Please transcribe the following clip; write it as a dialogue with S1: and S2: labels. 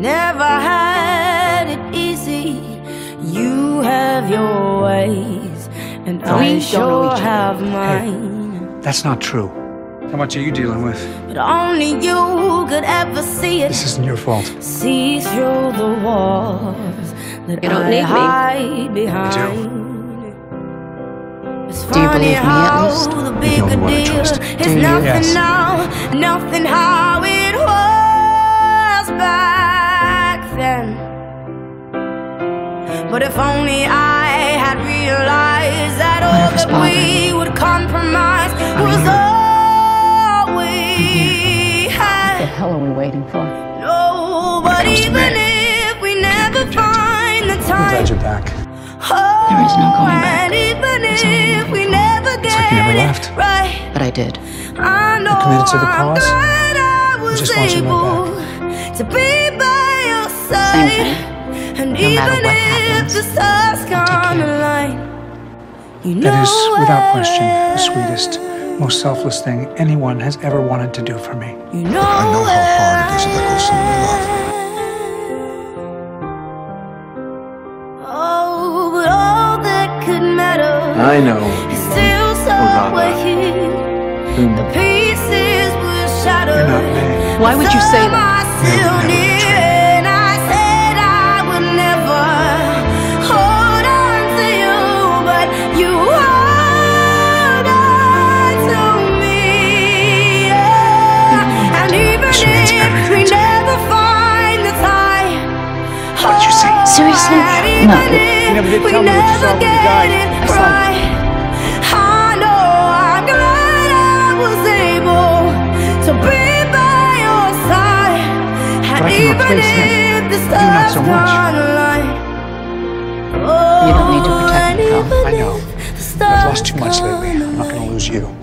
S1: never had it easy. You have your ways, and I sure have mine.
S2: That's not true. How much are you dealing with?
S1: But only you could ever see it.
S2: This isn't your fault.
S1: See through the walls that
S3: You don't
S1: I
S3: need me.
S1: hide behind.
S2: I
S1: It's
S3: Do you
S1: funny
S3: believe me, at
S1: how
S3: least?
S1: the
S2: You're the
S1: bigger
S2: only one I
S1: deal
S2: trust.
S1: is
S3: Do you?
S1: nothing
S2: Yes.
S1: now, nothing how it was back then. But if only I had realized that all
S3: Whatever's
S1: that we would compromise was
S2: here.
S1: all we had.
S3: What the hell are we waiting for?
S1: No, but
S2: comes to
S1: even
S2: me,
S1: if we never find the
S2: I'm
S1: time,
S2: glad you're back.
S3: There is no going back.
S1: and even
S3: There's only
S1: if we
S3: moving
S1: never
S2: like
S1: get
S2: you never
S1: it
S2: left.
S1: right,
S3: But I did.
S1: I know
S2: committed to the
S1: I'm
S2: cause?
S1: glad I was
S2: just watching my
S1: able to be by your
S3: Same
S1: side.
S3: thing.
S1: And
S3: No matter
S1: even
S3: what
S1: if
S3: happens,
S1: the stars
S3: I'll take
S1: come
S3: care of you.
S1: align, you know
S2: That is, without question, the sweetest, most selfless thing anyone has ever wanted to do for me.
S1: You know
S4: I know how hard it is to let go of someone you love.
S1: Oh, but all that could matter
S2: I know.
S1: is still somewhere here. The pieces were shattered.
S2: You're not me.
S3: Why would you say
S1: Some
S3: that?
S1: are still
S2: Never
S1: near, and I said I would never hold on to you, but you hold on to me. Yeah. And even
S2: This means
S1: if we
S2: everything to me.
S1: never find the time,
S2: What did you say?
S3: Seriously?
S1: and
S3: No.
S1: even if
S2: never did
S1: we
S2: tell me what you
S1: never
S2: saw when you
S1: get
S2: died.
S1: it
S2: I saw it.
S1: right, I know I'm glad I was able to be by your side. And
S2: But I can
S1: even
S2: replace him.
S1: if the
S2: You do not
S1: stars
S2: so much.
S1: can't align,
S3: You don't need to protect me,
S1: and
S3: pal.
S1: even
S2: I know.
S1: if the
S2: I've
S1: stars
S2: lost too much lately.
S1: can't
S2: I'm not going to lose you.